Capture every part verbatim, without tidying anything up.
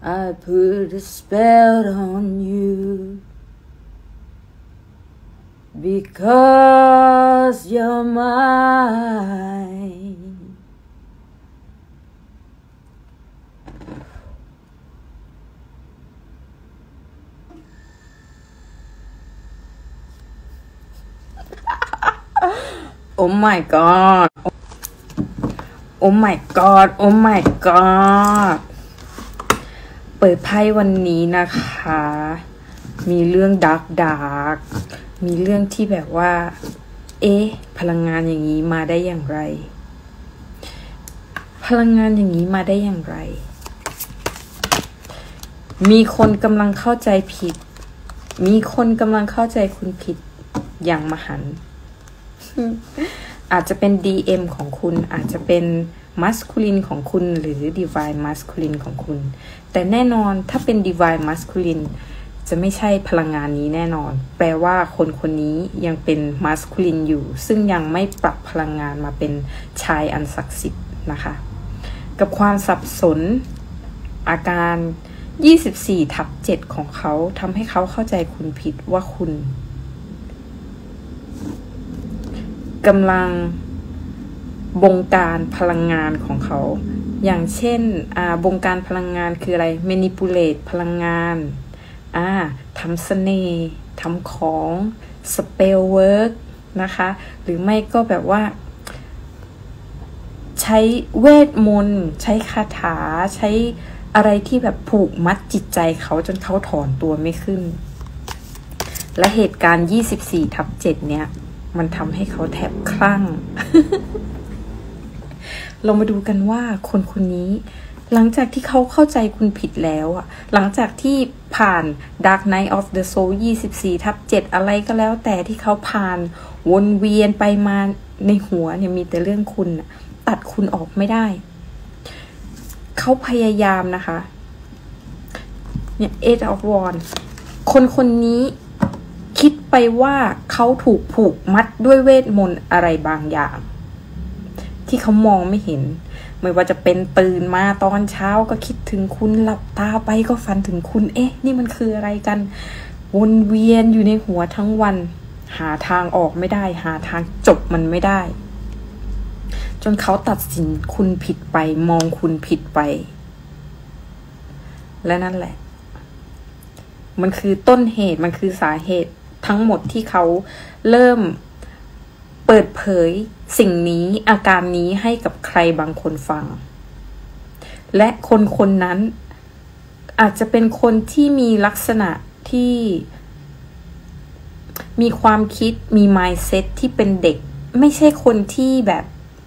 I put a spell on you because you're mine. Oh my god. Oh my god. Oh my god เปิดไพ่วันนี้นะคะมีเรื่องดาร์กดาร์กมีเรื่องที่แบบว่าเอ๊ะพลังงานอย่างนี้มาได้อย่างไรพลังงานอย่างนี้มาได้อย่างไรมีคนกำลังเข้าใจผิดมีคนกำลังเข้าใจคุณผิดอย่างมหันต์อาจจะเป็น ดี เอ็ม ของคุณอาจจะเป็น masculine ของคุณหรือ divine masculine ของคุณแต่แน่นอนถ้าเป็น divine masculine จะไม่ใช่พลังงานนี้แน่นอนแปลว่าคนคนนี้ยังเป็น masculine อยู่ซึ่งยังไม่ปรับพลังงานมาเป็นชายอันศักดิ์สิทธิ์นะคะกับความสับสนอาการยี่สิบสี่ทับเจ็ดของเขาทำให้เขาเข้าใจคุณผิดว่าคุณกำลังบงการพลังงานของเขาอย่างเช่นอ่าบงการพลังงานคืออะไร manipulate พลังงานอ่าทำเสน่ห์ทำของ spell work นะคะหรือไม่ก็แบบว่าใช้เวทมนต์ใช้คาถาใช้อะไรที่แบบผูกมัดจิตใจเขาจนเขาถอนตัวไม่ขึ้นและเหตุการณ์ ยี่สิบสี่ทับเจ็ด เนี่ยมันทำให้เขาแทบคลั่ง เรามาดูกันว่าคนคนนี้หลังจากที่เขาเข้าใจคุณผิดแล้วอ่ะหลังจากที่ผ่าน Dark Night of the Soul ยี่สิบสี่ทับเจ็ด อะไรก็แล้วแต่ที่เขาผ่านวนเวียนไปมาในหัวเนี่ยมีแต่เรื่องคุณตัดคุณออกไม่ได้เขาพยายามนะคะเนี่ย Eight of Wands คนคนนี้คิดไปว่าเขาถูกผูกมัดด้วยเวทมนต์อะไรบางอย่างที่เขามองไม่เห็นไม่ว่าจะเป็นตื่นมาตอนเช้าก็คิดถึงคุณหลับตาไปก็ฝันถึงคุณเอ๊ะนี่มันคืออะไรกันวนเวียนอยู่ในหัวทั้งวันหาทางออกไม่ได้หาทางจบมันไม่ได้จนเขาตัดสินคุณผิดไปมองคุณผิดไปและนั่นแหละมันคือต้นเหตุมันคือสาเหตุทั้งหมดที่เขาเริ่มเปิดเผยสิ่งนี้อาการนี้ให้กับใครบางคนฟังและคนคนนั้นอาจจะเป็นคนที่มีลักษณะที่มีความคิดมี mindset ที่เป็นเด็กไม่ใช่คนที่แบบ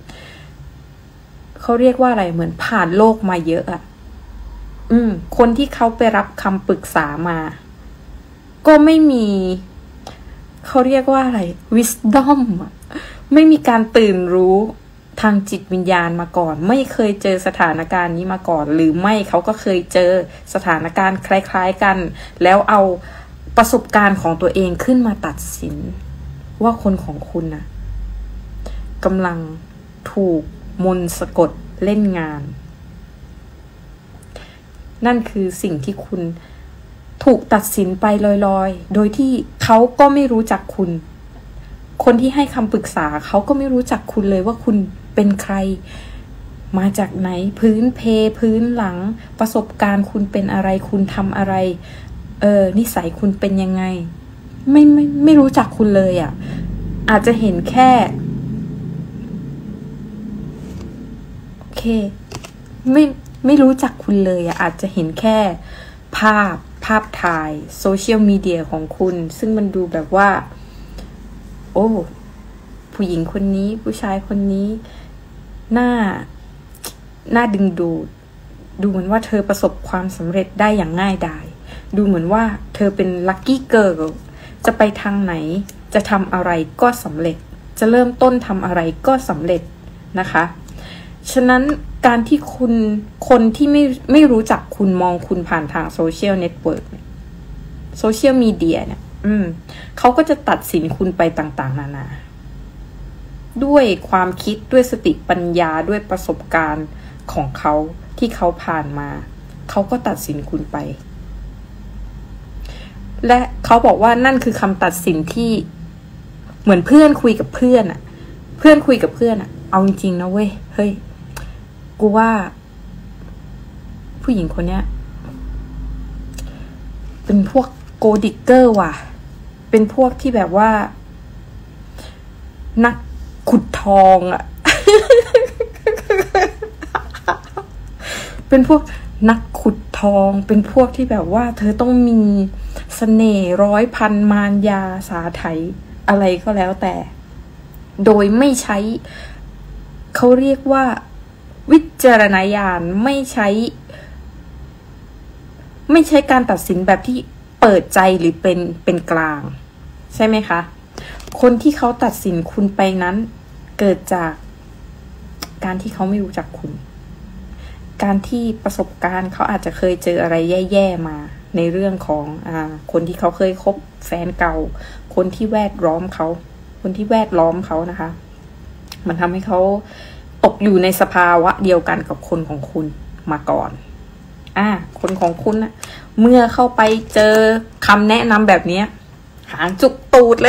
เขาเรียกว่าอะไรเหมือนผ่านโลกมาเยอะอะอืมคนที่เขาไปรับคำปรึกษามาก็ไม่มีเขาเรียกว่าอะไร wisdom อะไม่มีการตื่นรู้ทางจิตวิญญาณมาก่อนไม่เคยเจอสถานการณ์นี้มาก่อนหรือไม่เขาก็เคยเจอสถานการณ์คล้ายๆกันแล้วเอาประสบการณ์ของตัวเองขึ้นมาตัดสินว่าคนของคุณน่ะกำลังถูกมนต์สะกดเล่นงานนั่นคือสิ่งที่คุณถูกตัดสินไปลอยๆโดยที่เขาก็ไม่รู้จักคุณคนที่ให้คำปรึกษาเขาก็ไม่รู้จักคุณเลยว่าคุณเป็นใครมาจากไหนพื้นเพพื้นหลังประสบการณ์คุณเป็นอะไรคุณทำอะไรเออนิสัยคุณเป็นยังไงไม่ไม่ไม่รู้จักคุณเลยอ่ะอาจจะเห็นแค่โอเคไม่ไม่รู้จักคุณเลยอ่ะอาจจะเห็นแค่ภาพภาพถ่ายโซเชียลมีเดียของคุณซึ่งมันดูแบบว่าโอ้ผู้หญิงคนนี้ผู้ชายคนนี้หน้าหน้าดึงดูดดูเหมือนว่าเธอประสบความสำเร็จได้อย่างง่ายดายดูเหมือนว่าเธอเป็นลัคกี้เกิร์ลจะไปทางไหนจะทำอะไรก็สำเร็จจะเริ่มต้นทำอะไรก็สำเร็จนะคะฉะนั้นการที่คุณคนที่ไม่ไม่รู้จักคุณมองคุณผ่านทางโซเชียลเน็ตเวิร์กโซเชียลมีเดียเนี่ยอืมเขาก็จะตัดสินคุณไปต่างๆนานาด้วยความคิดด้วยสติปัญญาด้วยประสบการณ์ของเขาที่เขาผ่านมาเขาก็ตัดสินคุณไปและเขาบอกว่านั่นคือคำตัดสินที่เหมือนเพื่อนคุยกับเพื่อนอะเพื่อนคุยกับเพื่อนอะเอาจริงๆนะเว้ยเฮ้ยกูว่าผู้หญิงคนเนี้ยเป็นพวกโกดิกเกอร์ว่ะเป็นพวกที่แบบว่านักขุดทองอะ เป็นพวกนักขุดทองเป็นพวกที่แบบว่าเธอต้องมีเสน่ห์ร้อยพันมารยาสาไถอะไรก็แล้วแต่โดยไม่ใช้เขาเรียกว่าวิจารณญาณไม่ใช้ไม่ใช้การตัดสินแบบที่เปิดใจหรือเป็นเป็นกลางใช่ไหมคะคนที่เขาตัดสินคุณไปนั้นเกิดจากการที่เขาไม่รู้จักคุณการที่ประสบการณ์เขาอาจจะเคยเจออะไรแย่ๆมาในเรื่องของอ่าคนที่เขาเคยคบแฟนเก่าคนที่แวดล้อมเขาคนที่แวดล้อมเขานะคะมันทำให้เขาตกอยู่ในสภาวะเดียวกันกับคนของคุณมาก่อนอ่าคนของคุณนะเมื่อเข้าไปเจอคำแนะนำแบบนี้หางจุกตูดเลย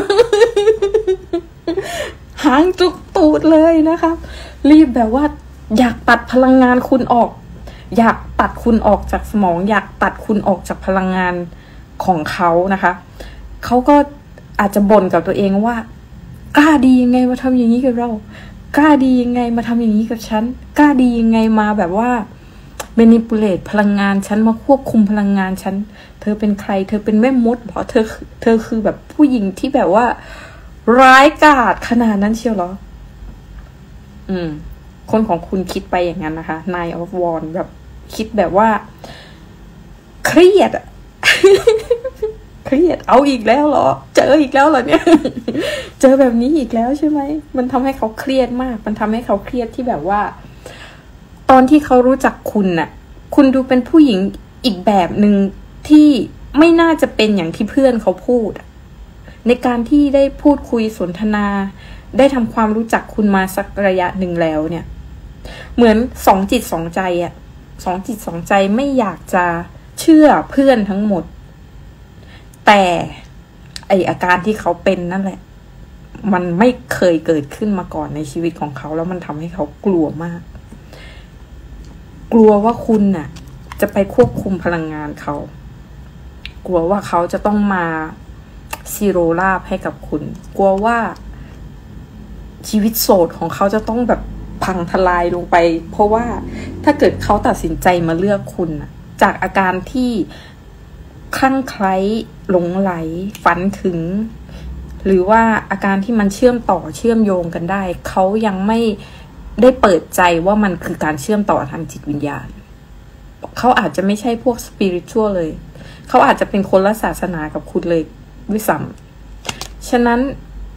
หางจุกตูดเลยนะคะรีบแบบว่าอยากตัดพลังงานคุณออกอยากตัดคุณออกจากสมองอยากตัดคุณออกจากพลังงานของเขานะคะเขาก็อาจจะบ่นกับตัวเองว่ากล้าดียังไงมาทำอย่างนี้กับเรากล้าดียังไงมาทำอย่างนี้กับฉันกล้าดียังไงมาแบบว่าmanipulate พลังงานฉันมาควบคุมพลังงานฉันเธอเป็นใครเธอเป็นแม่มดเหรอเธอเธอคือแบบผู้หญิงที่แบบว่าร้ายกาจขนาดนั้นเชียวเหรออืมคนของคุณคิดไปอย่างนั้นนะคะ Nine of Wands แบบคิดแบบว่าเครียดอะ เครียดเอาอีกแล้วเหรอเจออีกแล้วเหรอเนี่ย เจอแบบนี้อีกแล้วใช่ไหมมันทำให้เขาเครียดมากมันทำให้เขาเครียดที่แบบว่าตอนที่เขารู้จักคุณน่ะคุณดูเป็นผู้หญิงอีกแบบหนึ่งที่ไม่น่าจะเป็นอย่างที่เพื่อนเขาพูดในการที่ได้พูดคุยสนทนาได้ทำความรู้จักคุณมาสักระยะหนึ่งแล้วเนี่ยเหมือนสองจิตสองใจอะสองจิตสองใจไม่อยากจะเชื่อเพื่อนทั้งหมดแต่ไออาการที่เขาเป็นนั่นแหละมันไม่เคยเกิดขึ้นมาก่อนในชีวิตของเขาแล้วมันทำให้เขากลัวมากกลัวว่าคุณน่ะจะไปควบคุมพลังงานเขากลัวว่าเขาจะต้องมาซีโร่ลาภให้กับคุณกลัวว่าชีวิตโสดของเขาจะต้องแบบพังทลายลงไปเพราะว่าถ้าเกิดเขาตัดสินใจมาเลือกคุณน่ะจากอาการที่คลั่งไคล้หลงไหลฝันถึงหรือว่าอาการที่มันเชื่อมต่อเชื่อมโยงกันได้เขายังไม่ได้เปิดใจว่ามันคือการเชื่อมต่อทางจิตวิญญาณเขาอาจจะไม่ใช่พวกสปิริตชัวลเลยเขาอาจจะเป็นคนละศาสนากับคุณเลยด้วยซ้ำฉะนั้น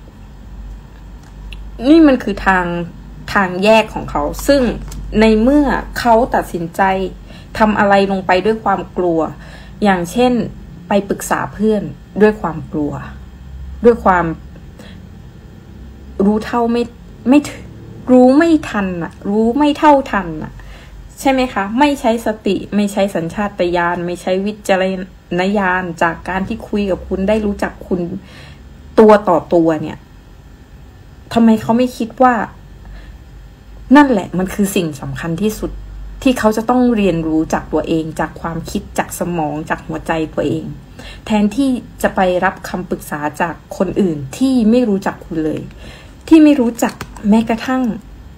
นี่มันคือทางทางแยกของเขาซึ่งในเมื่อเขาตัดสินใจทำอะไรลงไปด้วยความกลัวอย่างเช่นไปปรึกษาเพื่อนด้วยความกลัวด้วยความรู้เท่าไม่ไม่รู้ไม่ทันน่ะรู้ไม่เท่าทันน่ะใช่ไหมคะไม่ใช้สติไม่ใช้สัญชาตญาณไม่ใช้วิจารณญาณจากการที่คุยกับคุณได้รู้จักคุณตัวต่อตัวเนี่ยทำไมเขาไม่คิดว่านั่นแหละมันคือสิ่งสำคัญที่สุดที่เขาจะต้องเรียนรู้จากตัวเองจากความคิดจากสมองจากหัวใจตัวเองแทนที่จะไปรับคำปรึกษาจากคนอื่นที่ไม่รู้จักคุณเลยที่ไม่รู้จักแม้กระทั่ง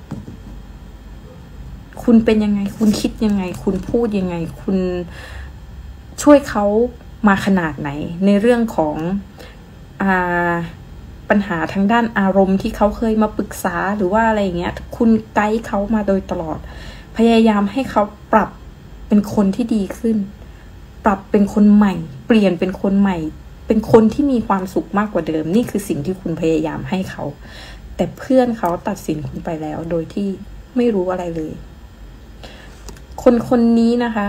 คุณเป็นยังไงคุณคิดยังไงคุณพูดยังไงคุณช่วยเขามาขนาดไหนในเรื่องของอ่าปัญหาทางด้านอารมณ์ที่เขาเคยมาปรึกษาหรือว่าอะไรอย่างเงี้ยคุณไกด์เขามาโดยตลอดพยายามให้เขาปรับเป็นคนที่ดีขึ้นปรับเป็นคนใหม่เปลี่ยนเป็นคนใหม่เป็นคนที่มีความสุขมากกว่าเดิมนี่คือสิ่งที่คุณพยายามให้เขาแต่เพื่อนเขาตัดสินคุณไปแล้วโดยที่ไม่รู้อะไรเลยคนคนนี้นะคะ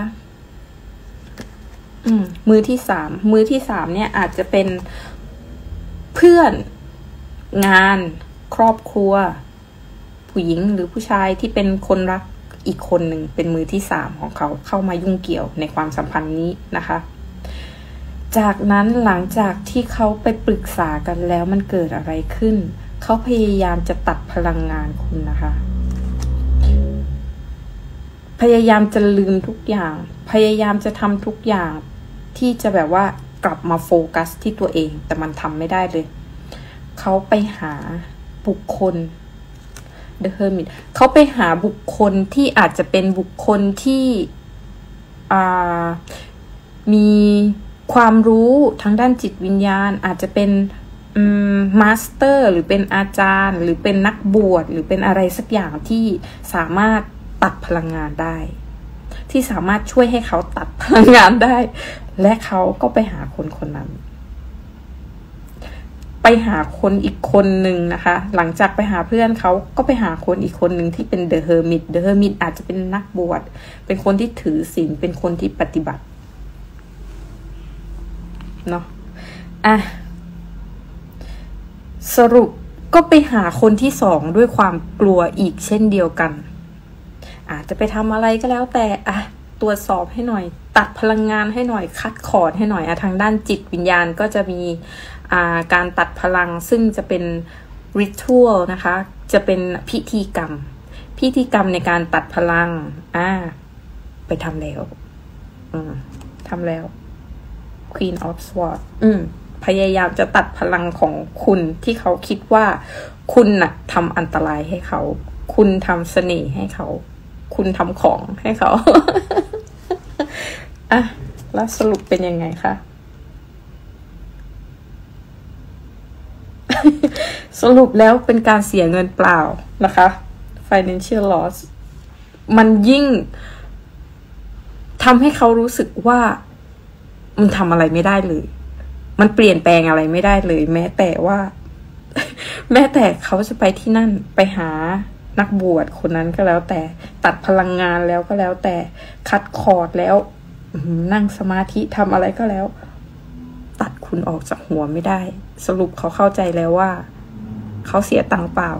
อืมมือที่สามมือที่สามเนี่ยอาจจะเป็นเพื่อนงานครอบครัวผู้หญิงหรือผู้ชายที่เป็นคนรักอีกคนหนึ่งเป็นมือที่สามของเขาเข้ามายุ่งเกี่ยวในความสัมพันธ์นี้นะคะจากนั้นหลังจากที่เขาไปปรึกษากันแล้วมันเกิดอะไรขึ้นเขาพยายามจะตัดพลังงานคุณนะคะพยายามจะลืมทุกอย่างพยายามจะทำทุกอย่างที่จะแบบว่ากลับมาโฟกัสที่ตัวเองแต่มันทำไม่ได้เลยเขาไปหาบุคคล The Hermit เขาไปหาบุคคลที่อาจจะเป็นบุคคลที่อ่ามีความรู้ทางด้านจิตวิญญาณอาจจะเป็นมาสเตอร์หรือเป็นอาจารย์หรือเป็นนักบวชหรือเป็นอะไรสักอย่างที่สามารถตัดพลังงานได้ที่สามารถช่วยให้เขาตัดพลังงานได้และเขาก็ไปหาคนคนนั้นไปหาคนอีกคนหนึ่งนะคะหลังจากไปหาเพื่อนเขาก็ไปหาคนอีกคนหนึ่งที่เป็น The Hermit The Hermit อาจจะเป็นนักบวชเป็นคนที่ถือศีลเป็นคนที่ปฏิบัติเนาะอ่ะสรุปก็ไปหาคนที่สองด้วยความกลัวอีกเช่นเดียวกันอาจจะไปทำอะไรก็แล้วแต่อ่ะตรวจสอบให้หน่อยตัดพลังงานให้หน่อยคัดคอร์ดให้หน่อยอ่ะทางด้านจิตวิญญาณก็จะมีอ่าการตัดพลังซึ่งจะเป็นริทัลนะคะจะเป็นพิธีกรรมพิธีกรรมในการตัดพลังอ่าไปทำแล้วอืมทำแล้ว Queen of Swords อืมพยายามจะตัดพลังของคุณที่เขาคิดว่าคุณน่ะทำอันตรายให้เขาคุณทำเสน่ห์ให้เขาคุณทำของให้เขา อ่ะแล้วสรุปเป็นยังไงคะ สรุปแล้วเป็นการเสียเงินเปล่านะคะ financial loss มันยิ่งทำให้เขารู้สึกว่ามันทำอะไรไม่ได้เลยมันเปลี่ยนแปลงอะไรไม่ได้เลยแม้แต่ว่า แม้แต่เขาจะไปที่นั่นไปหานักบวชคนนั้นก็แล้วแต่ตัดพลังงานแล้วก็แล้วแต่คัดคอร์ดแล้วนั่งสมาธิทำอะไรก็แล้วตัดคุณออกจากหัวไม่ได้สรุปเขาเข้าใจแล้วว่าเขาเสียตังค์เปล่า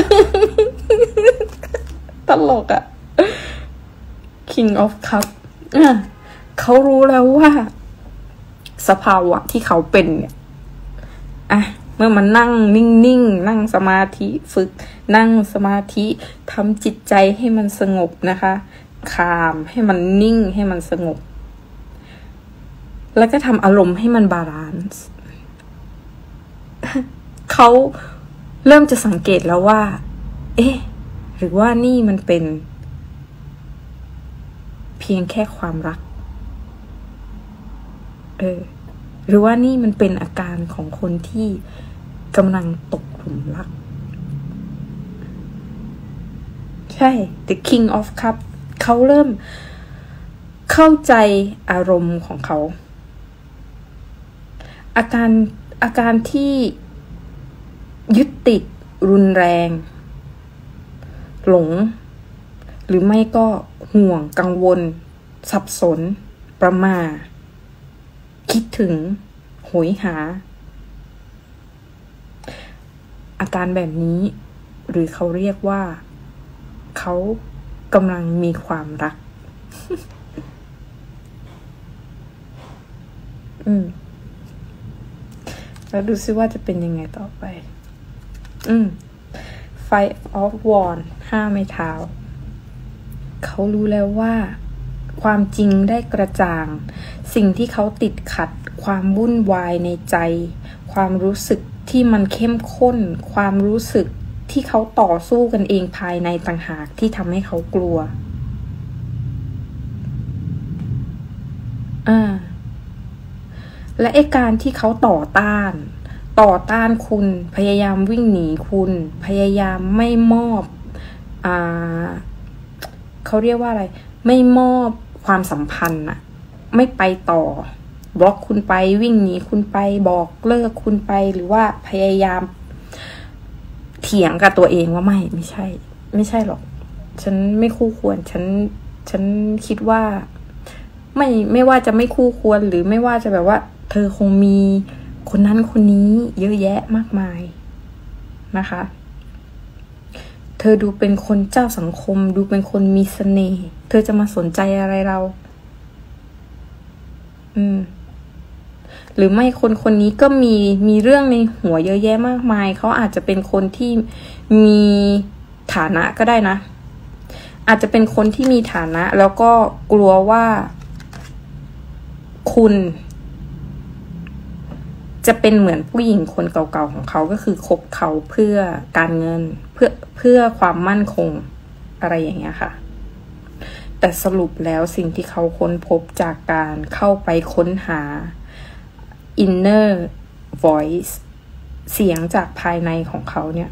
ตลกอะ King of Cup เขารู้แล้วว่าสภาวะที่เขาเป็นเนี่ยอ่ะเมื่อมันนั่งนิ่งๆนั่งสมาธิฝึกนั่งสมาธิทำจิตใจให้มันสงบนะคะคามให้มันนิ่งให้มันสงบแล้วก็ทำอารมณ์ให้มันบาลานซ์เขาเริ่มจะสังเกตแล้วว่าเอ๊ะหรือว่านี่มันเป็นเพียงแค่ความรักเออหรือว่านี่มันเป็นอาการของคนที่กำลังตกหลุมรักใช่ The King of Cup เขาเริ่มเข้าใจอารมณ์ของเขาอาการอาการที่ยึดติดรุนแรงหลงหรือไม่ก็ห่วงกังวลสับสนประหม่าคิดถึงโหยหาอาการแบบนี้หรือเขาเรียกว่าเขากำลังมีความรัก อืมแล้วดูซิว่าจะเป็นยังไงต่อไปอืม Five of Wands ห้าไม้เท้าเขารู้แล้วว่าความจริงได้กระจ่างสิ่งที่เขาติดขัดความวุ่นวายในใจความรู้สึกที่มันเข้มข้นความรู้สึกที่เขาต่อสู้กันเองภายในต่างหากที่ทำให้เขากลัวอ่าและไอ้การที่เขาต่อต้านต่อต้านคุณพยายามวิ่งหนีคุณพยายามไม่มอบอ่าเขาเรียกว่าอะไรไม่มอบความสัมพันธ์อะไม่ไปต่อบล็อกคุณไปวิ่งหนีคุณไปบอกเลิกคุณไปหรือว่าพยายามเถียงกับตัวเองว่าไม่ไม่ใช่ไม่ใช่หรอกฉันไม่คู่ควรฉันฉันคิดว่าไม่ไม่ว่าจะไม่คู่ควรหรือไม่ว่าจะแบบว่าเธอคงมีคนนั้นคนนี้เยอะแยะมากมายนะคะเธอดูเป็นคนเจ้าสังคมดูเป็นคนมีเสน่ห์เธอจะมาสนใจอะไรเราอืมหรือไม่คนคนนี้ก็มีมีเรื่องในหัวเยอะแยะมากมายเขาอาจจะเป็นคนที่มีฐานะก็ได้นะอาจจะเป็นคนที่มีฐานะแล้วก็กลัวว่าคุณจะเป็นเหมือนผู้หญิงคนเก่าๆของเขาก็คือคบเขาเพื่อการเงินเพื่อเพื่อความมั่นคงอะไรอย่างเงี้ยค่ะแต่สรุปแล้วสิ่งที่เขาค้นพบจากการเข้าไปค้นหา inner voice เสียงจากภายในของเขาเนี่ย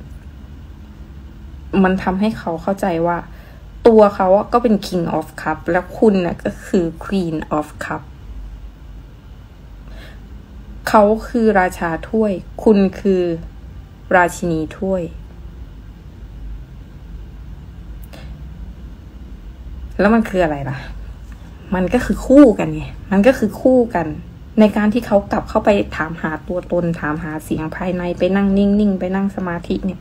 มันทำให้เขาเข้าใจว่าตัวเขาก็เป็น king of cup แล้วคุณน่ะก็คือ queen of cup เขาคือราชาถ้วยคุณคือราชินีถ้วยแล้วมันคืออะไรล่ะมันก็คือคู่กันไงมันก็คือคู่กันในการที่เขากลับเข้าไปถามหาตัวตนถามหาเสียงภายในไปนั่งนิ่งๆไปนั่งสมาธิเนี่ย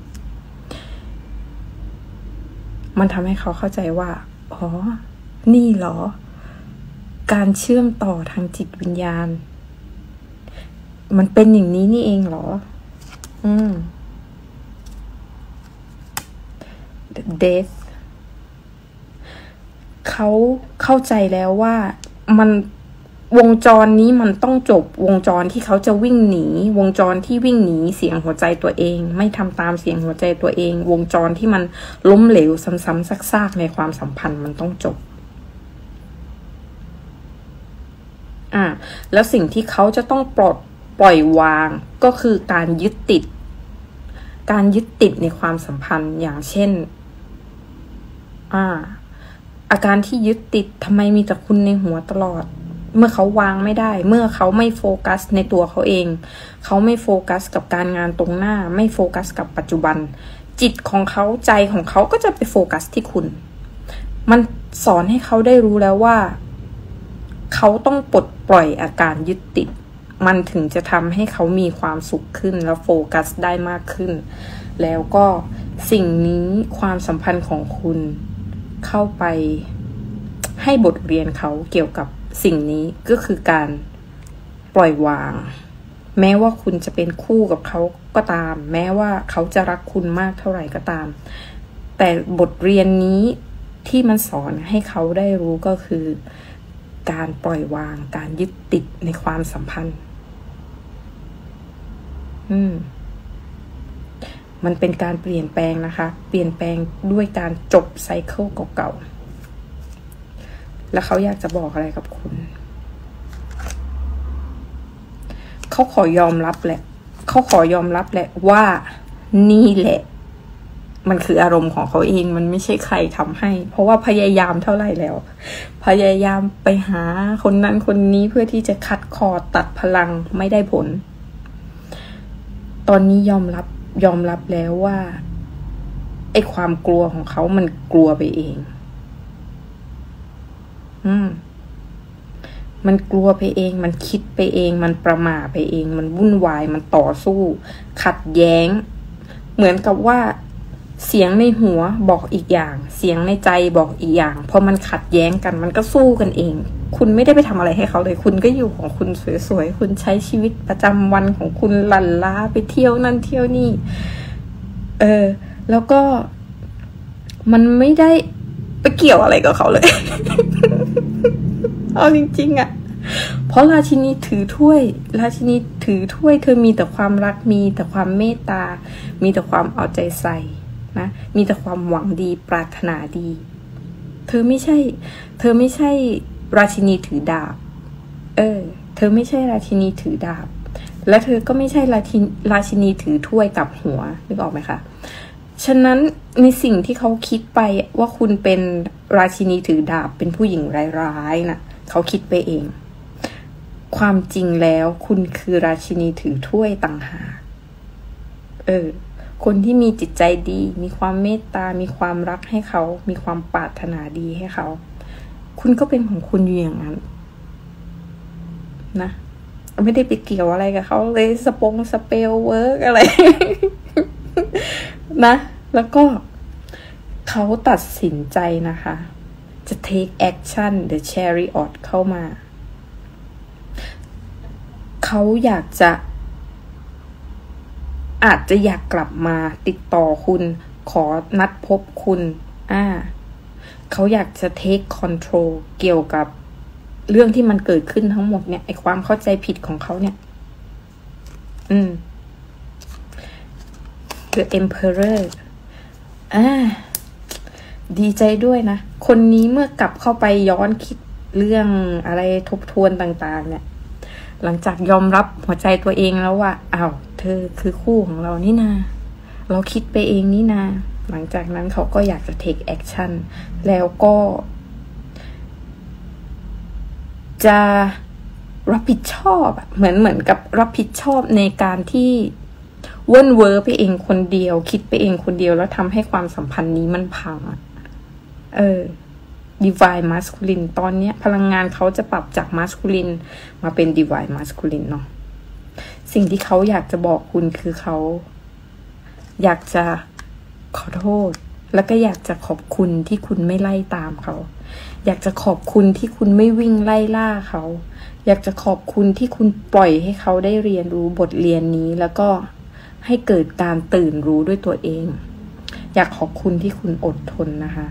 มันทำให้เขาเข้าใจว่าอ๋อนี่เหรอการเชื่อมต่อทางจิตวิญญาณมันเป็นอย่างนี้นี่เองเหรออืม death เขาเข้าใจแล้วว่ามันวงจรนี้มันต้องจบวงจรที่เขาจะวิ่งหนีวงจรที่วิ่งหนีเสียงหัวใจตัวเองไม่ทำตามเสียงหัวใจตัวเองวงจรที่มันล้มเหลวซ้ำๆซากๆในความสัมพันธ์มันต้องจบอ่าแล้วสิ่งที่เขาจะต้องปลดปล่อยวางก็คือการยึดติดการยึดติดในความสัมพันธ์อย่างเช่นอ่าอาการที่ยึดติดทำไมมีแต่คุณในหัวตลอดเมื่อเขาวางไม่ได้เมื่อเขาไม่โฟกัสในตัวเขาเองเขาไม่โฟกัสกับการงานตรงหน้าไม่โฟกัสกับปัจจุบันจิตของเขาใจของเขาก็จะไปโฟกัสที่คุณมันสอนให้เขาได้รู้แล้วว่าเขาต้องปลดปล่อยอาการยึดติดมันถึงจะทำให้เขามีความสุขขึ้นแล้วโฟกัสได้มากขึ้นแล้วก็สิ่งนี้ความสัมพันธ์ของคุณเข้าไปให้บทเรียนเขาเกี่ยวกับสิ่งนี้ก็คือการปล่อยวางแม้ว่าคุณจะเป็นคู่กับเขาก็ตามแม้ว่าเขาจะรักคุณมากเท่าไหร่ก็ตามแต่บทเรียนนี้ที่มันสอนให้เขาได้รู้ก็คือการปล่อยวางการยึดติดในความสัมพันธ์อืมมันเป็นการเปลี่ยนแปลงนะคะเปลี่ยนแปลงด้วยการจบไซเคิลเก่าๆแล้วเขาอยากจะบอกอะไรกับคุณเขาขอยอมรับแหละเขาขอยอมรับแหละว่านี่แหละมันคืออารมณ์ของเขาเองมันไม่ใช่ใครทำให้เพราะว่าพยายามเท่าไหร่แล้วพยายามไปหาคนนั้นคนนี้เพื่อที่จะคัดคอตัดพลังไม่ได้ผลตอนนี้ยอมรับยอมรับแล้วว่าไอ้ความกลัวของเขามันกลัวไปเองอืมมันกลัวไปเองมันคิดไปเองมันประหม่าไปเองมันวุ่นวายมันต่อสู้ขัดแย้งเหมือนกับว่าเสียงในหัวบอกอีกอย่างเสียงในใจบอกอีกอย่างพอมันขัดแย้งกันมันก็สู้กันเองคุณไม่ได้ไปทำอะไรให้เขาเลยคุณก็อยู่ของคุณสวยๆคุณใช้ชีวิตประจำวันของคุณหลั่นล้าไปเที่ยวนั่นเที่ยวนี่เออแล้วก็มันไม่ได้ไปเกี่ยวอะไรกับเขาเลย เอาจริงๆอ่ะเพราะราชินีถือถ้วยราชินีถือถ้วยเธอมีแต่ความรักมีแต่ความเมตตามีแต่ความเอาใจใส่นะมีแต่ความหวังดีปรารถนาดีเธอไม่ใช่เธอไม่ใช่ราชินีถือดาบเออเธอไม่ใช่ราชินีถือดาบและเธอก็ไม่ใช่ราชินีราชินีถือถ้วยกับหัวนึกออกไหมคะฉะนั้นในสิ่งที่เขาคิดไปว่าคุณเป็นราชินีถือดาบเป็นผู้หญิงร้ายๆนะเขาคิดไปเองความจริงแล้วคุณคือราชินีถือถ้วยต่างหากเออคนที่มีจิตใจดีมีความเมตตามีความรักให้เขามีความปรารถนาดีให้เขาคุณก็เป็นของคุณอยู่อย่างนั้นนะไม่ได้ไปเกี่ยวอะไรกับเขาเลยสปงสเปลเวิร์กอะไร นะแล้วก็เขาตัดสินใจนะคะจะ take action the chariot เข้ามาเขาอยากจะอาจจะอยากกลับมาติดต่อคุณขอนัดพบคุณอ่าเขาอยากจะ take control เกี่ยวกับเรื่องที่มันเกิดขึ้นทั้งหมดเนี่ยไอความเข้าใจผิดของเขาเนี่ยอืม The Emperor อ่าดีใจด้วยนะคนนี้เมื่อกลับเข้าไปย้อนคิดเรื่องอะไรทบทวนต่างๆเนี่ยหลังจากยอมรับหัวใจตัวเองแล้วว่าอ้าวเธอคือคู่ของเรานี่นาเราคิดไปเองนี่นาหลังจากนั้นเขาก็อยากจะ take action แล้วก็จะรับผิดชอบเหมือนเหมือนกับรับผิดชอบในการที่เว่นเวอร์ไปเองคนเดียวคิดไปเองคนเดียวแล้วทำให้ความสัมพันธ์นี้มันพังเออ divine masculine ตอนนี้พลังงานเขาจะปรับจาก masculine มาเป็น divine masculine เนาะสิ่งที่เขาอยากจะบอกคุณคือเขาอยากจะขอโทษแล้วก็อยากจะขอบคุณที่คุณไม่ไล่ตามเขาอยากจะขอบคุณที่คุณไม่วิ่งไล่ล่าเขาอยากจะขอบคุณที่คุณปล่อยให้เขาได้เรียนรู้บทเรียนนี้แล้วก็ให้เกิดการตื่นรู้ด้วยตัวเองอยากขอบคุณที่คุณอดทนนะคะ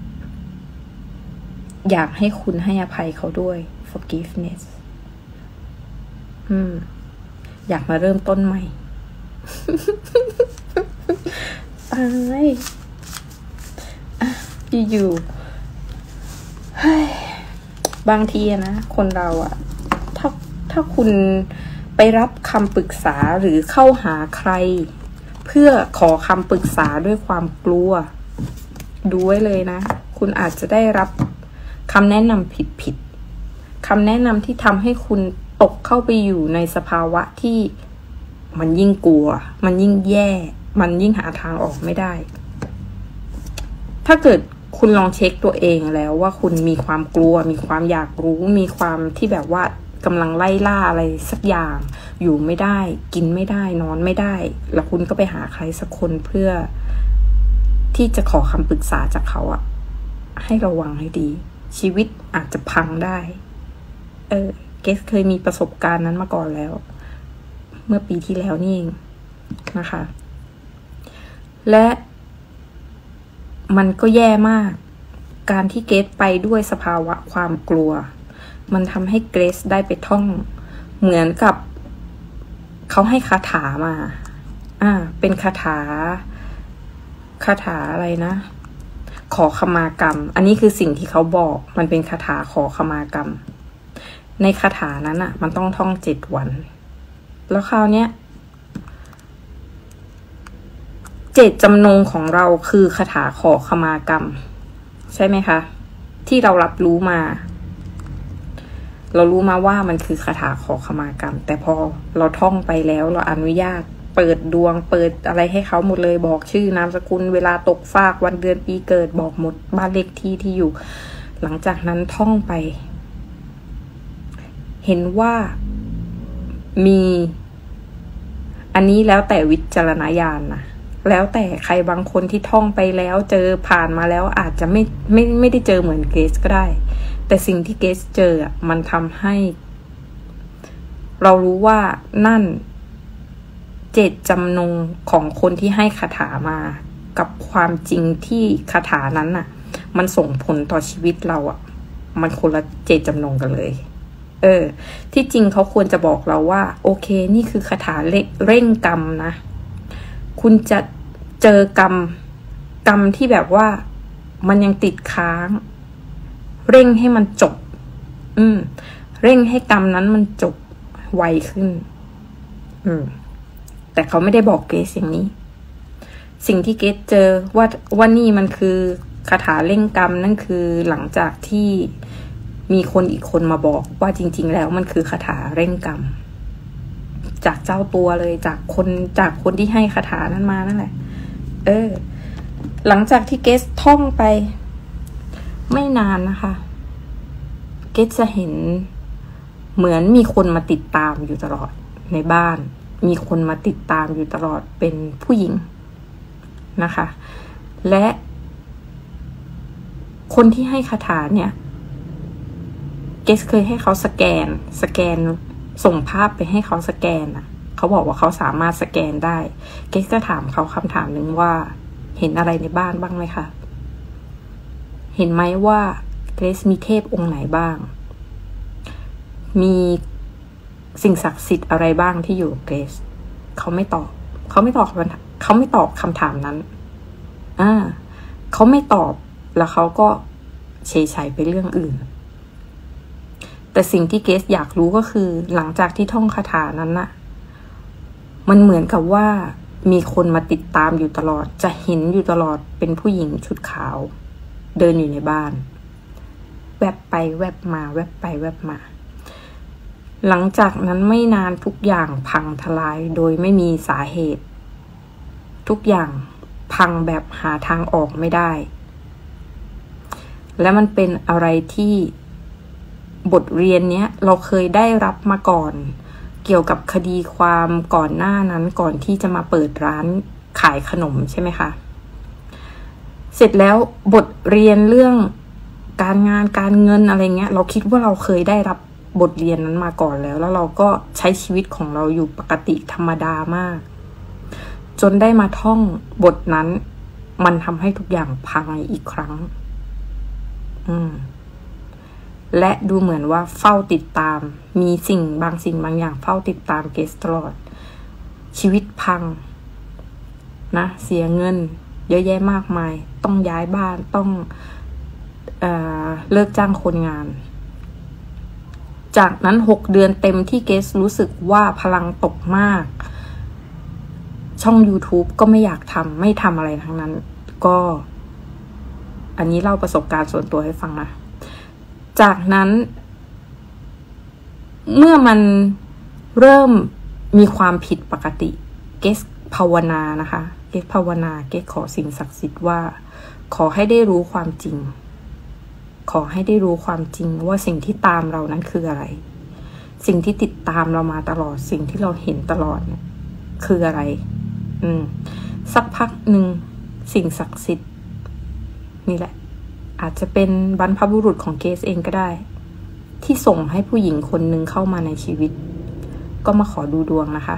อยากให้คุณให้อภัยเขาด้วย forgiveness อืมอยากมาเริ่มต้นใหม่ ตายอยู่ๆบางทีนะคนเราอะถ้าถ้าคุณไปรับคำปรึกษาหรือเข้าหาใครเพื่อขอคำปรึกษาด้วยความกลัวดูไว้เลยนะคุณอาจจะได้รับคำแนะนำผิดๆคำแนะนำที่ทำให้คุณตกเข้าไปอยู่ในสภาวะที่มันยิ่งกลัวมันยิ่งแย่มันยิ่งหาทางออกไม่ได้ถ้าเกิดคุณลองเช็คตัวเองแล้วว่าคุณมีความกลัวมีความอยากรู้มีความที่แบบว่ากำลังไล่ล่าอะไรสักอย่างอยู่ไม่ได้กินไม่ได้นอนไม่ได้แล้วคุณก็ไปหาใครสักคนเพื่อที่จะขอคำปรึกษาจากเขาอะให้ระวังให้ดีชีวิตอาจจะพังได้เออเกสเคยมีประสบการณ์นั้นมาก่อนแล้วเมื่อปีที่แล้วนี่เองนะคะและมันก็แย่มากการที่เกรซไปด้วยสภาวะความกลัวมันทำให้เกรซได้ไปท่องเหมือนกับเขาให้คาถามาอ่าเป็นคาถาคาถาอะไรนะขอขมากรรมอันนี้คือสิ่งที่เขาบอกมันเป็นคาถาขอขมากรรมในคาถานั้นอ่ะมันต้องท่องเจ็ดวันแล้วคราวเนี้ยเจตจำนงของเราคือคาถาขอขมากรรมใช่ไหมคะที่เรารับรู้มาเรารู้มาว่ามันคือคาถาขอขมากรรมแต่พอเราท่องไปแล้วเราอนุญาตเปิดดวงเปิดอะไรให้เขาหมดเลยบอกชื่อนามสกุลเวลาตกฟากวันเดือนปีเกิดบอกหมดบ้านเลขที่ที่อยู่หลังจากนั้นท่องไปเห็นว่ามีอันนี้แล้วแต่วิจารณญาณนะแล้วแต่ใครบางคนที่ท่องไปแล้วเจอผ่านมาแล้วอาจจะไม่ไม่ไม่ได้เจอเหมือนเกสก็ได้แต่สิ่งที่เกสเจออ่ะมันทำให้เรารู้ว่านั่นเจตจำนงของคนที่ให้คาถามากับความจริงที่คาถานั้นน่ะมันส่งผลต่อชีวิตเราอ่ะมันคนละเจตจำนงกันเลยเออที่จริงเขาควรจะบอกเราว่าโอเคนี่คือคาถาเร่งกรรมนะคุณจะเจอกรรมกรรมที่แบบว่ามันยังติดค้างเร่งให้มันจบอืมเร่งให้กรรมนั้นมันจบไวขึ้นอืมแต่เขาไม่ได้บอกเกสอย่างนี้สิ่งที่เกสเจอว่าว่านี่มันคือคาถาเร่งกรรมนั่นคือหลังจากที่มีคนอีกคนมาบอกว่าจริงๆแล้วมันคือคาถาเร่งกรรมจากเจ้าตัวเลยจากคนจากคนที่ให้คาถานั้นมานั่นแหละเออหลังจากที่เกสท่องไปไม่นานนะคะเกสจะเห็นเหมือนมีคนมาติดตามอยู่ตลอดในบ้านมีคนมาติดตามอยู่ตลอดเป็นผู้หญิงนะคะ และคนที่ให้คาถาเนี่ยเกสเคยให้เขาสแกนสแกนส่งภาพไปให้เขาสแกนอ่ะเขาบอกว่าเขาสามารถสแกนได้เกสก็ถามเขาคำถามหนึ่งว่าเห็นอะไรในบ้านบ้างไหมคะเห็นไหมว่าเกรซมีเทพองค์ไหนบ้างมีสิ่งศักดิ์สิทธิ์อะไรบ้างที่อยู่กับเกรซเขาไม่ตอบเขาไม่ตอบเขาไม่ตอบคำถามนั้นอ่าเขาไม่ตอบแล้วเขาก็เฉยๆไปเรื่องอื่นแต่สิ่งที่เกรซอยากรู้ก็คือหลังจากที่ท่องคาถานั้นน่ะมันเหมือนกับว่ามีคนมาติดตามอยู่ตลอดจะเห็นอยู่ตลอดเป็นผู้หญิงชุดขาวเดินอยู่ในบ้านแวบไปแวบมาแวบไปแวบมาหลังจากนั้นไม่นานทุกอย่างพังทลายโดยไม่มีสาเหตุทุกอย่างพังแบบหาทางออกไม่ได้และมันเป็นอะไรที่บทเรียนเนี้ยเราเคยได้รับมาก่อนเกี่ยวกับคดีความก่อนหน้านั้นก่อนที่จะมาเปิดร้านขายขนมใช่ไหมคะเสร็จแล้วบทเรียนเรื่องการงานการเงินอะไรเงี้ยเราคิดว่าเราเคยได้รับบทเรียนนั้นมาก่อนแล้วแล้วเราก็ใช้ชีวิตของเราอยู่ปกติธรรมดามากจนได้มาท่องบทนั้นมันทำให้ทุกอย่างพังอีกครั้งอืมและดูเหมือนว่าเฝ้าติดตามมีสิ่งบางสิ่งบางอย่างเฝ้าติดตามเกสตลอดชีวิตพังนะเสียเงินเยอะแยะมากมายต้องย้ายบ้านต้องเอ่อเลิกจ้างคนงานจากนั้นหกเดือนเต็มที่เกสรู้สึกว่าพลังตกมากช่อง YouTube ก็ไม่อยากทำไม่ทำอะไรทั้งนั้นก็อันนี้เล่าประสบการณ์ส่วนตัวให้ฟังนะจากนั้นเมื่อมันเริ่มมีความผิดปกติเกสภาวนานะคะเกสภาวนาเกสขอสิ่งศักดิ์สิทธิ์ว่าขอให้ได้รู้ความจริงขอให้ได้รู้ความจริงว่าสิ่งที่ตามเรานั้นคืออะไรสิ่งที่ติดตามเรามาตลอดสิ่งที่เราเห็นตลอดเนี่ยคืออะไรอืมสักพักหนึ่งสิ่งศักดิ์สิทธิ์นี่แหละอาจจะเป็นบรรพบุรุษของเกสเองก็ได้ที่ส่งให้ผู้หญิงคนหนึ่งเข้ามาในชีวิตก็มาขอดูดวงนะคะ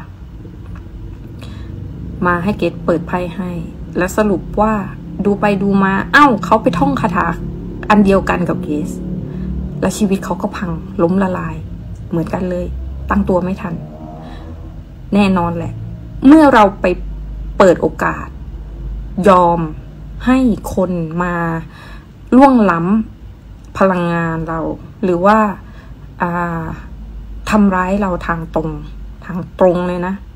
มาให้เกสเปิดไพ่ให้และสรุปว่าดูไปดูมาเอ้าเขาไปท่องคาถาอันเดียวกันกับเกสและชีวิตเขาก็พังล้มละลายเหมือนกันเลยตั้งตัวไม่ทันแน่นอนแหละเมื่อเราไปเปิดโอกาสยอมให้คนมาล่วงล้ำพลังงานเราหรือว่าทำร้ายเราทางตรงทางตรงเลยนะ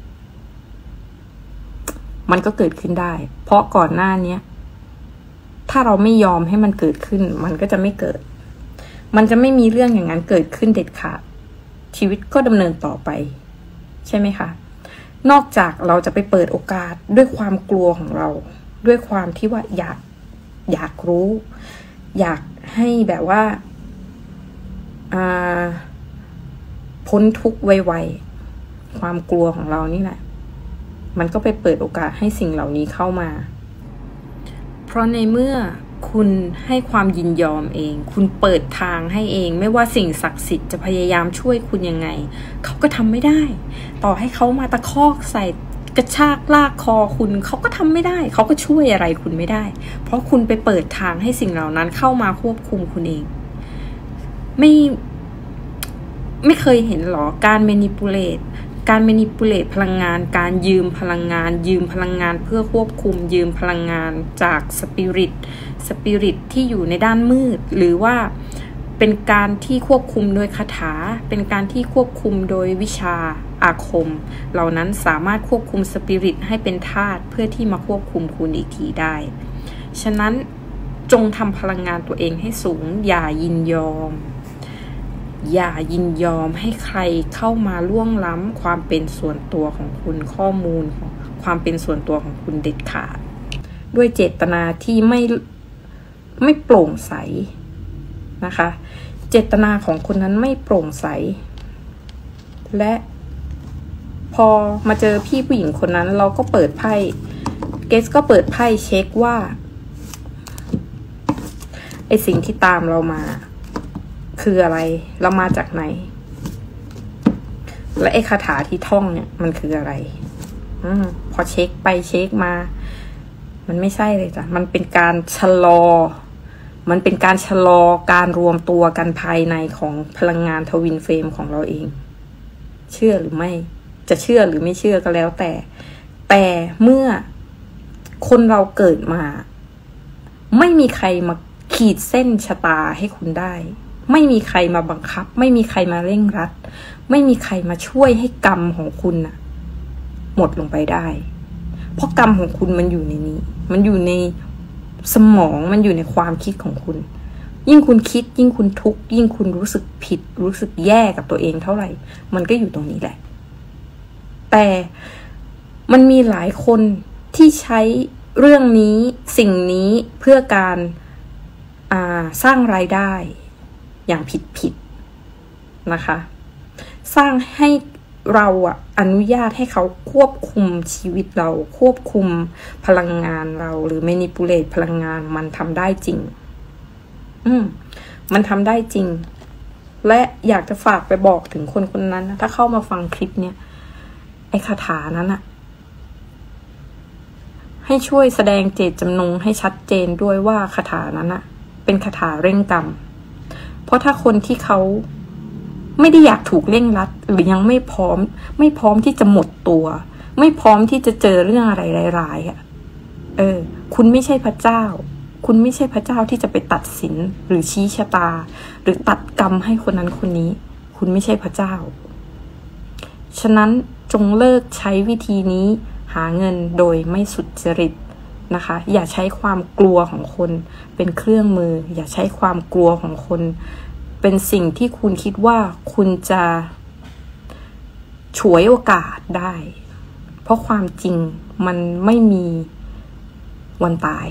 มันก็เกิดขึ้นได้เพราะก่อนหน้านี้ถ้าเราไม่ยอมให้มันเกิดขึ้นมันก็จะไม่เกิดมันจะไม่มีเรื่องอย่างนั้นเกิดขึ้นเด็ดขาดชีวิตก็ดำเนินต่อไปใช่ไหมคะนอกจากเราจะไปเปิดโอกาสด้วยความกลัวของเราด้วยความที่ว่าอยากอยากรู้อยากให้แบบว่าอ่าพ้นทุกข์ไวๆความกลัวของเรานี่แหละมันก็ไปเปิดโอกาสให้สิ่งเหล่านี้เข้ามาเพราะในเมื่อคุณให้ความยินยอมเองคุณเปิดทางให้เองไม่ว่าสิ่งศักดิ์สิทธิ์จะพยายามช่วยคุณยังไงเขาก็ทำไม่ได้ต่อให้เขามาตะคอกใส่กระชากลากคอคุณเขาก็ทำไม่ได้เขาก็ช่วยอะไรคุณไม่ได้เพราะคุณไปเปิดทางให้สิ่งเหล่านั้นเข้ามาควบคุมคุณเองไม่ไม่เคยเห็นหรอการ manipulate การ manipulate พลังงานการยืมพลังงานยืมพลังงานเพื่อควบคุมยืมพลังงานจากสปิริตสปิริตที่อยู่ในด้านมืดหรือว่าเป็นการที่ควบคุมโดยคาถาเป็นการที่ควบคุมโดยวิชาอาคมเหล่านั้นสามารถควบคุมสปิริตให้เป็นธาตุเพื่อที่มาควบคุมคุณอีกทีได้ฉะนั้นจงทำพลังงานตัวเองให้สูงอย่ายินยอมอย่ายินยอมให้ใครเข้ามาล่วงล้ำความเป็นส่วนตัวของคุณข้อมูลของความเป็นส่วนตัวของคุณเด็ดขาดด้วยเจตนาที่ไม่ไม่โปร่งใสนะคะเจตนาของคนนั้นไม่โปร่งใสและพอมาเจอพี่ผู้หญิงคนนั้นเราก็เปิดไพ่เกสก็เปิดไพ่เช็คว่าไอสิ่งที่ตามเรามาคืออะไรเรามาจากไหนและไอคาถาที่ท่องเนี่ยมันคืออะไรอพอเช็คไปเช็คมามันไม่ใช่เลยจ้ะมันเป็นการชะลอมันเป็นการชะลอการรวมตัวกันภายในของพลังงานทวินเฟรมของเราเองเชื่อหรือไม่จะเชื่อหรือไม่เชื่อก็แล้วแต่แต่เมื่อคนเราเกิดมาไม่มีใครมาขีดเส้นชะตาให้คุณได้ไม่มีใครมาบังคับไม่มีใครมาเร่งรัดไม่มีใครมาช่วยให้กรรมของคุณน่ะหมดลงไปได้เพราะกรรมของคุณมันอยู่ในนี้มันอยู่ในสมองมันอยู่ในความคิดของคุณยิ่งคุณคิดยิ่งคุณทุกข์ยิ่งคุณรู้สึกผิดรู้สึกแย่กับตัวเองเท่าไหร่มันก็อยู่ตรงนี้แหละแต่มันมีหลายคนที่ใช้เรื่องนี้สิ่งนี้เพื่อการอ่าสร้างรายได้อย่างผิดๆนะคะสร้างให้เราอะอนุญาตให้เขาควบคุมชีวิตเราควบคุมพลังงานเราหรือ manipulate พลังงานมันทำได้จริงอืมมันทำได้จริงและอยากจะฝากไปบอกถึงคนคนนั้นนะถ้าเข้ามาฟังคลิปเนี่ยไอ้คาถานั้นอะให้ช่วยแสดงเจตจำนงให้ชัดเจนด้วยว่าคาถานั้นอะเป็นคาถาเร่งกรรมเพราะถ้าคนที่เขาไม่ได้อยากถูกเร่งรัดหรือยังไม่พร้อมไม่พร้อมที่จะหมดตัวไม่พร้อมที่จะเจอเรื่องอะไรร้ายๆอ่ะเออคุณไม่ใช่พระเจ้าคุณไม่ใช่พระเจ้าที่จะไปตัดสินหรือชี้ชะตาหรือตัดกรรมให้คนนั้นคนนี้คุณไม่ใช่พระเจ้าฉะนั้นจงเลิกใช้วิธีนี้หาเงินโดยไม่สุจริตนะคะอย่าใช้ความกลัวของคนเป็นเครื่องมืออย่าใช้ความกลัวของคนเป็นสิ่งที่คุณคิดว่าคุณจะฉวยโอกาสได้เพราะความจริงมันไม่มีวันตาย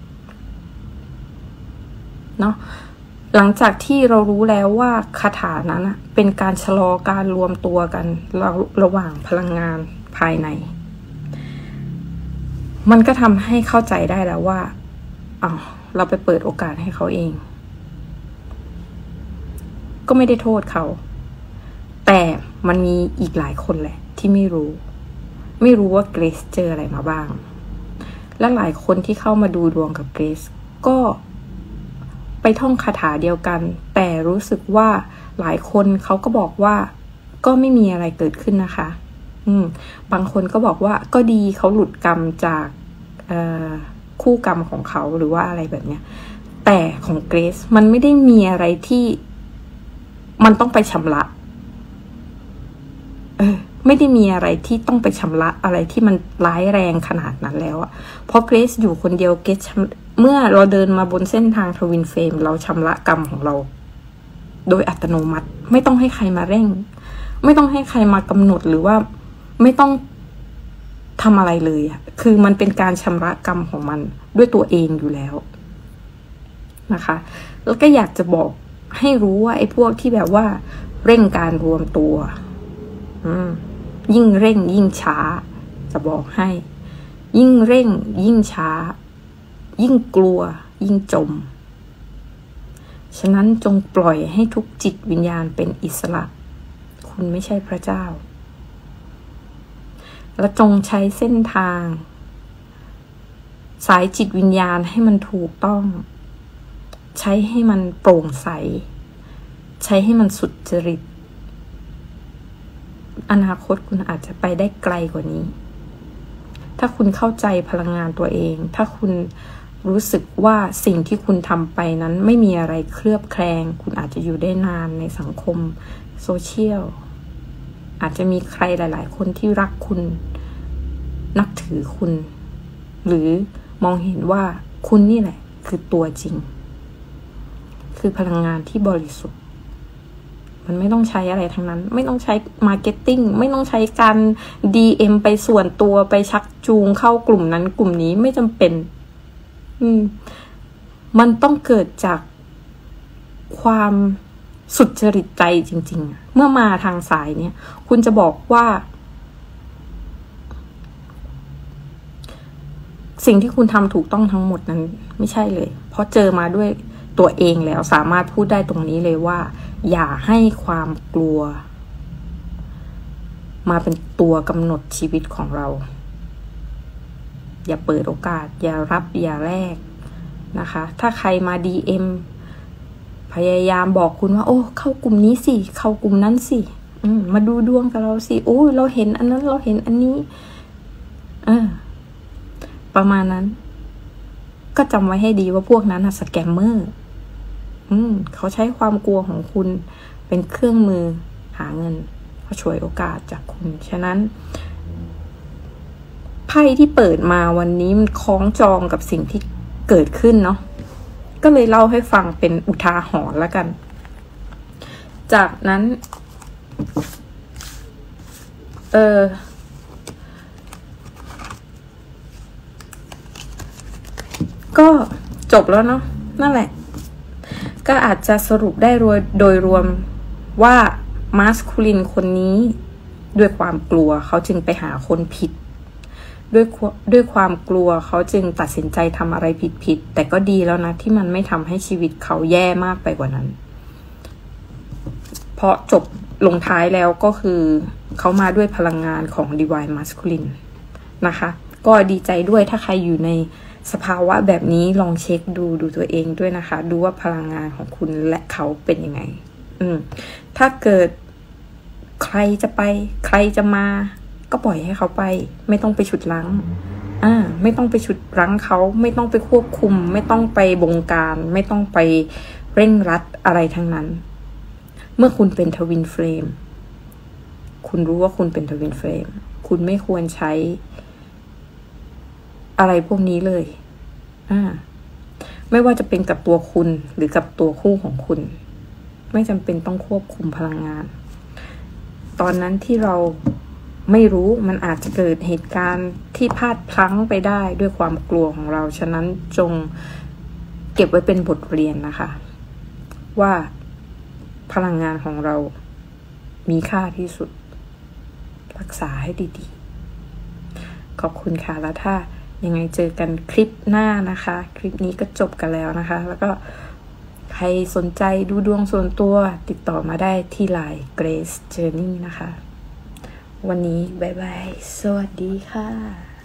เนาะหลังจากที่เรารู้แล้วว่าคาถานั้นเป็นการชะลอการรวมตัวกันระระหว่างพลังงานภายในมันก็ทำให้เข้าใจได้แล้วว่าอ้าวเราไปเปิดโอกาสให้เขาเองก็ไม่ได้โทษเขาแต่มันมีอีกหลายคนแหละที่ไม่รู้ไม่รู้ว่าเกรซเจออะไรมาบ้างและหลายคนที่เข้ามาดูดวงกับเกรซก็ไปท่องคาถาเดียวกันแต่รู้สึกว่าหลายคนเขาก็บอกว่าก็ไม่มีอะไรเกิดขึ้นนะคะอืมบางคนก็บอกว่าก็ดีเขาหลุดกรรมจากเอ่อคู่กรรมของเขาหรือว่าอะไรแบบเนี้ยแต่ของเกรซมันไม่ได้มีอะไรที่มันต้องไปชำระเออไม่ได้มีอะไรที่ต้องไปชำระอะไรที่มันร้ายแรงขนาดนั้นแล้วอะเพราะเกรซอยู่คนเดียวเกรซเมื่อเราเดินมาบนเส้นทางทวินเฟรมเราชำระกรรมของเราโดยอัตโนมัติไม่ต้องให้ใครมาเร่งไม่ต้องให้ใครมากำหนดหรือว่าไม่ต้องทำอะไรเลยอะคือมันเป็นการชำระกรรมของมันด้วยตัวเองอยู่แล้วนะคะแล้วก็อยากจะบอกให้รู้ว่าไอ้พวกที่แบบว่าเร่งการรวมตัวยิ่งเร่งยิ่งช้าจะบอกให้ยิ่งเร่งยิ่งช้ายิ่งกลัวยิ่งจมฉะนั้นจงปล่อยให้ทุกจิตวิญญาณเป็นอิสระคุณไม่ใช่พระเจ้าและจงใช้เส้นทางสายจิตวิญญาณให้มันถูกต้องใช้ให้มันโปร่งใสใช้ให้มันสุจริตอนาคตคุณอาจจะไปได้ไกลกว่านี้ถ้าคุณเข้าใจพลังงานตัวเองถ้าคุณรู้สึกว่าสิ่งที่คุณทำไปนั้นไม่มีอะไรเคลือบแคลงคุณอาจจะอยู่ได้นานในสังคมโซเชียลอาจจะมีใครหลายๆคนที่รักคุณนับถือคุณหรือมองเห็นว่าคุณนี่แหละคือตัวจริงคือพลังงานที่บริสุทธิ์มันไม่ต้องใช้อะไรทั้งนั้นไม่ต้องใช้มาร์เก็ตติ้งไม่ต้องใช้การ ดี เอ็ม ไปส่วนตัวไปชักจูงเข้ากลุ่มนั้นกลุ่มนี้ไม่จำเป็นอืมมันต้องเกิดจากความสุจริตใจจริงๆเมื่อมาทางสายเนี่ยคุณจะบอกว่าสิ่งที่คุณทำถูกต้องทั้งหมดนั้นไม่ใช่เลยเพราะเจอมาด้วยตัวเองแล้วสามารถพูดได้ตรงนี้เลยว่าอย่าให้ความกลัวมาเป็นตัวกำหนดชีวิตของเราอย่าเปิดโอกาสอย่ารับอย่าแลกนะคะถ้าใครมา ดี เอ็ม พยายามบอกคุณว่าโอ้เข้ากลุ่มนี้สิเข้ากลุ่มนั้นสิมาดูดวงกับเราสิโอ้เราเห็นอันนั้นเราเห็นอันนี้เออประมาณนั้นก็จำไว้ให้ดีว่าพวกนั้นอะสแกมเมอร์อืมเขาใช้ความกลัวของคุณเป็นเครื่องมือหาเงินเขาฉวยโอกาสจากคุณฉะนั้นไพ่ที่เปิดมาวันนี้มันคล้องจองกับสิ่งที่เกิดขึ้นเนาะก็เลยเล่าให้ฟังเป็นอุทาหรณ์แล้วกันจากนั้นเออก็จบแล้วเนาะนั่นแหละก็อาจจะสรุปได้โดยรวมว่ามาสคูลินคนนี้ด้วยความกลัวเขาจึงไปหาคนผิดด้วยด้วยความกลัวเขาจึงตัดสินใจทำอะไรผิดๆแต่ก็ดีแล้วนะที่มันไม่ทำให้ชีวิตเขาแย่มากไปกว่านั้นเพราะจบลงท้ายแล้วก็คือเขามาด้วยพลังงานของ Divine Masculine นะคะก็ดีใจด้วยถ้าใครอยู่ในสภาวะแบบนี้ลองเช็คดูดูตัวเองด้วยนะคะดูว่าพลังงานของคุณและเขาเป็นยังไงอืมถ้าเกิดใครจะไปใครจะมาก็ปล่อยให้เขาไปไม่ต้องไปฉุดรั้งอ่าไม่ต้องไปฉุดรั้งเขาไม่ต้องไปควบคุมไม่ต้องไปบงการไม่ต้องไปเร่งรัดอะไรทั้งนั้นเมื่อคุณเป็นทวินเฟลมคุณรู้ว่าคุณเป็นทวินเฟลมคุณไม่ควรใช้อะไรพวกนี้เลยอ่าไม่ว่าจะเป็นกับตัวคุณหรือกับตัวคู่ของคุณไม่จำเป็นต้องควบคุมพลังงานตอนนั้นที่เราไม่รู้มันอาจจะเกิดเหตุการณ์ที่พลาดพลั้งไปได้ด้วยความกลัวของเราฉะนั้นจงเก็บไว้เป็นบทเรียนนะคะว่าพลังงานของเรามีค่าที่สุดรักษาให้ดีๆขอบคุณค่ะแล้วถ้ายังไงเจอกันคลิปหน้านะคะคลิปนี้ก็จบกันแล้วนะคะแล้วก็ใครสนใจดูดวงส่วนตัวติดต่อมาได้ที่ ไลน์ Grace Journey นะคะวันนี้บ๊ายบายสวัสดีค่ะ